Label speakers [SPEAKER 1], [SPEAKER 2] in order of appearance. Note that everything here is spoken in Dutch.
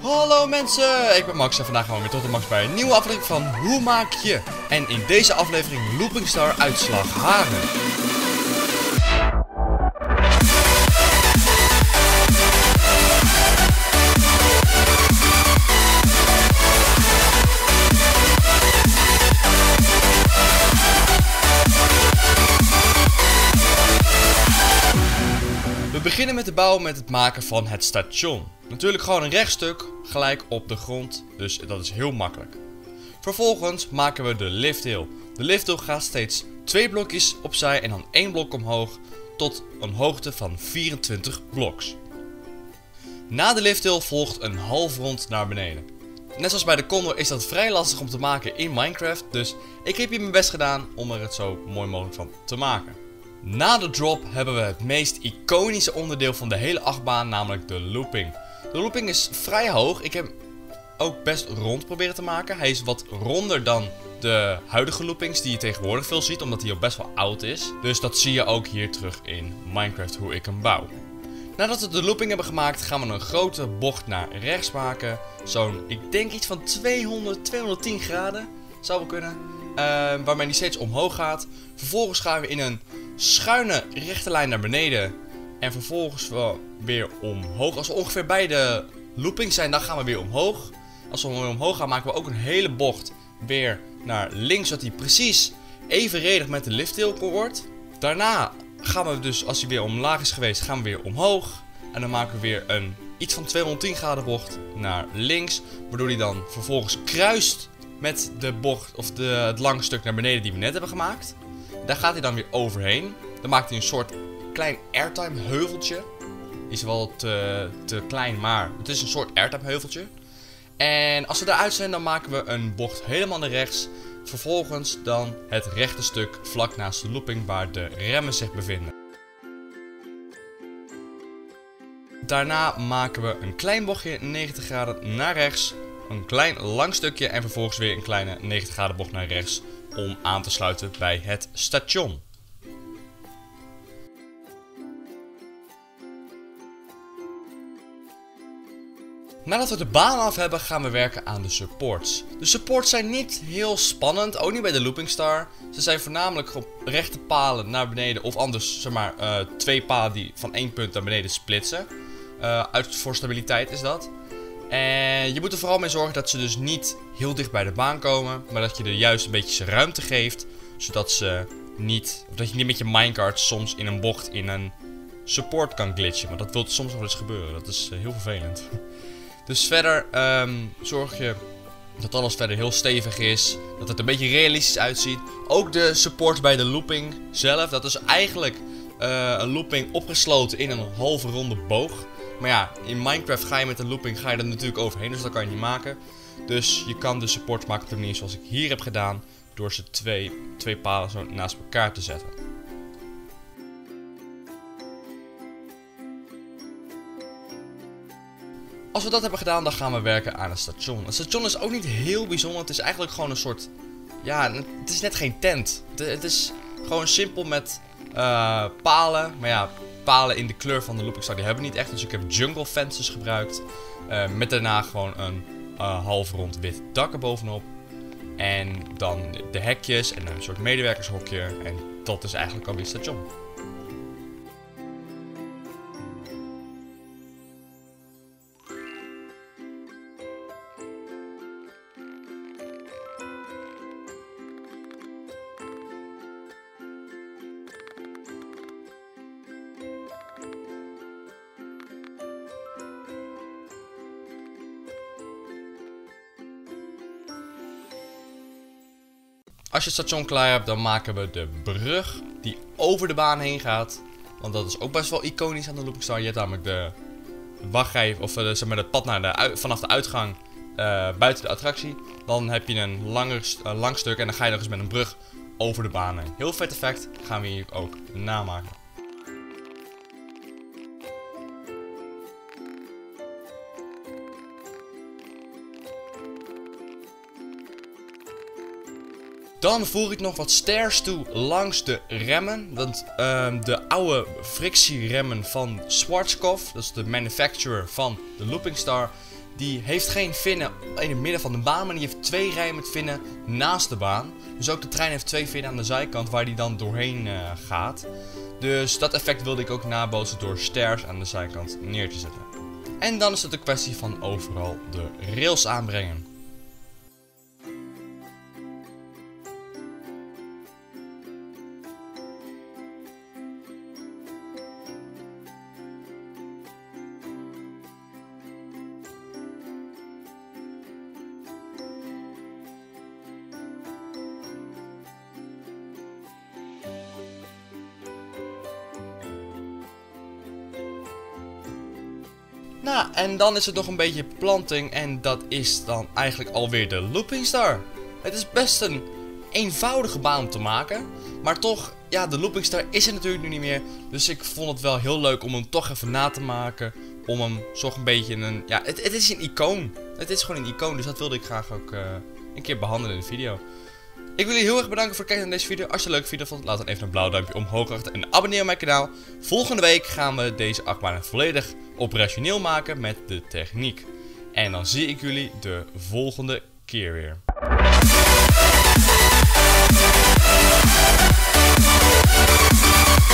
[SPEAKER 1] Hallo mensen, ik ben Max en vandaag gaan we weer tot de Max bij een nieuwe aflevering van Hoe Maak Je? En in deze aflevering Looping Star uitslag Hagen. We beginnen met de bouw met het maken van het station. Natuurlijk gewoon een rechtstuk gelijk op de grond, dus dat is heel makkelijk. Vervolgens maken we de lifthill. De lifthill gaat steeds 2 blokjes opzij en dan 1 blok omhoog tot een hoogte van 24 bloks. Na de lifthill volgt een halfrond naar beneden. Net zoals bij de Condor is dat vrij lastig om te maken in Minecraft, dus ik heb hier mijn best gedaan om er het zo mooi mogelijk van te maken. Na de drop hebben we het meest iconische onderdeel van de hele achtbaan, namelijk de looping. De looping is vrij hoog. Ik heb hem ook best rond proberen te maken. Hij is wat ronder dan de huidige loopings die je tegenwoordig veel ziet, omdat hij al best wel oud is. Dus dat zie je ook hier terug in Minecraft hoe ik hem bouw. Nadat we de looping hebben gemaakt, gaan we een grote bocht naar rechts maken. Zo'n, ik denk iets van 210 graden zou wel kunnen. Waarmee die steeds omhoog gaat. Vervolgens gaan we in een schuine rechte lijn naar beneden. En vervolgens wel weer omhoog. Als we ongeveer bij de looping zijn, dan gaan we weer omhoog. Als we weer omhoog gaan, maken we ook een hele bocht weer naar links. Zodat hij precies evenredig met de lifthill wordt. Daarna gaan we dus, als hij weer omlaag is geweest, gaan we weer omhoog. En dan maken we weer een iets van 210 graden bocht naar links. Waardoor hij dan vervolgens kruist met de bocht of het lange stuk naar beneden die we net hebben gemaakt. Daar gaat hij dan weer overheen. Dan maakt hij een soort klein airtime heuveltje. Is wel te klein, maar het is een soort airtime heuveltje. En als we eruit zijn, dan maken we een bocht helemaal naar rechts. Vervolgens dan het rechte stuk vlak naast de looping waar de remmen zich bevinden. Daarna maken we een klein bochtje 90 graden naar rechts. Een klein lang stukje en vervolgens weer een kleine 90 graden bocht naar rechts. Om aan te sluiten bij het station. Nadat we de baan af hebben, gaan we werken aan de supports. De supports zijn niet heel spannend, ook niet bij de Looping Star. Ze zijn voornamelijk op rechte palen naar beneden of anders, zeg maar, 2 palen die van 1 punt naar beneden splitsen. Voor stabiliteit is dat. En je moet er vooral mee zorgen dat ze dus niet heel dicht bij de baan komen, maar dat je er juist een beetje ruimte geeft, zodat je niet met je minecart soms in een bocht in een support kan glitchen. Want dat wil soms nog wel eens gebeuren, dat is heel vervelend. Dus verder zorg je dat alles verder heel stevig is, dat het een beetje realistisch uitziet. Ook de support bij de looping zelf, dat is eigenlijk een looping opgesloten in een halve ronde boog. Maar ja, in Minecraft ga je met een looping er natuurlijk overheen, dus dat kan je niet maken. Dus je kan de support maken op de manier zoals ik hier heb gedaan, door ze twee palen zo naast elkaar te zetten. Als we dat hebben gedaan, dan gaan we werken aan het station. Het station is ook niet heel bijzonder, het is eigenlijk gewoon een soort, ja, het is net geen tent. Het is gewoon simpel met palen, maar ja, palen in de kleur van de Looping Star die hebben we niet echt. Dus ik heb jungle fences gebruikt. Met daarna gewoon een half rond wit dak erbovenop. En dan de hekjes en een soort medewerkershokje. En dat is eigenlijk alweer het station. Als je het station klaar hebt, dan maken we de brug die over de baan heen gaat. Want dat is ook best wel iconisch aan de Looping Star. Je hebt namelijk de wachtrij, of zeg maar het pad vanaf de uitgang buiten de attractie. Dan heb je een lang stuk en dan ga je nog eens met een brug over de baan heen. Heel vet effect, gaan we hier ook namaken. Dan voeg ik nog wat stairs toe langs de remmen. Want de oude frictieremmen van Schwarzkopf, dat is de manufacturer van de Looping Star, die heeft geen vinnen in het midden van de baan, maar die heeft 2 rijen met vinnen naast de baan. Dus ook de trein heeft 2 vinnen aan de zijkant waar die dan doorheen gaat. Dus dat effect wilde ik ook nabootsen door stairs aan de zijkant neer te zetten. En dan is het een kwestie van overal de rails aanbrengen. Nou, en dan is het nog een beetje planting en dat is dan eigenlijk alweer de Looping Star. Het is best een eenvoudige baan om te maken, maar toch, ja, de Looping Star is er natuurlijk nu niet meer. Dus ik vond het wel heel leuk om hem toch even na te maken, om hem toch een beetje een, ja, het is een icoon. Het is gewoon een icoon, dus dat wilde ik graag ook een keer behandelen in de video. Ik wil jullie heel erg bedanken voor het kijken naar deze video. Als je het een leuke video vond, laat dan even een blauw duimpje omhoog achter en abonneer op mijn kanaal. Volgende week gaan we deze achtbaan volledig operationeel maken met de techniek. En dan zie ik jullie de volgende keer weer.